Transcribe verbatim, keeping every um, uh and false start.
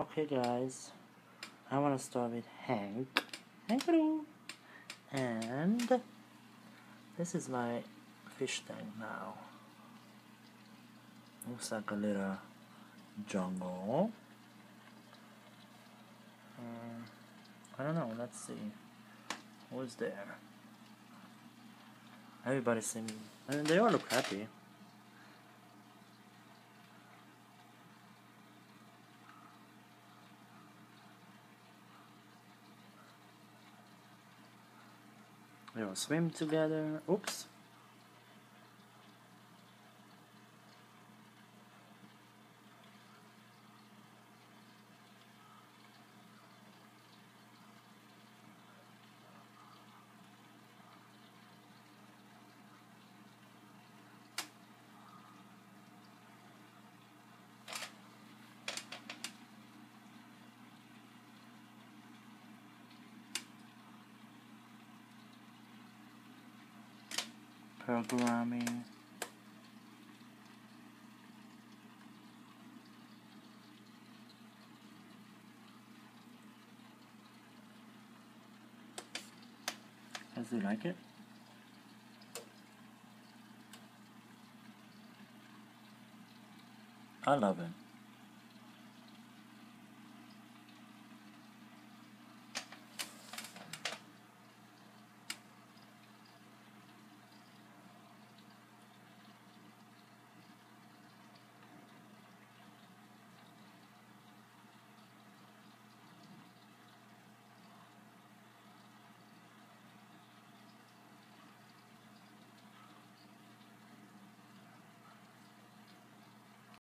Okay guys, I want to start with Hank. Hankaroo! And this is my fish tank now. Looks like a little jungle. Um, I don't know, let's see. Who's there? Everybody seems, I mean, they all look happy. They all swim together. Oops. Programming. Does he like it? I love it.